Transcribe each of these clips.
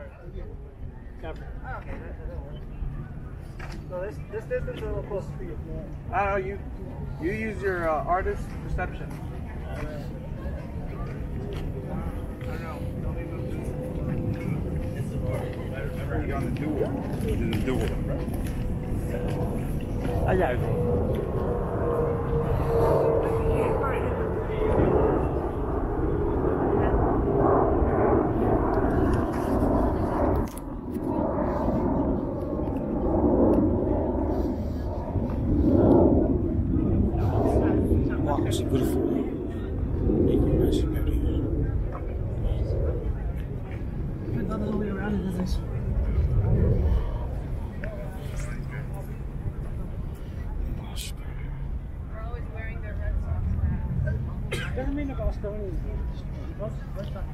Cover. Oh, okay, that works. So this distance is a little closer for you. I don't know, you use your artist perception. I don't know. Remember you got the dual. You did the dual, right? Allá algo. Wow, it's beautiful. Another way around it, isn't it? We're always wearing their Red Sox hats. Doesn't mean the Bostonians. Let's not.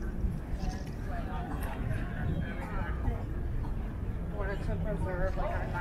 Sometimes they're like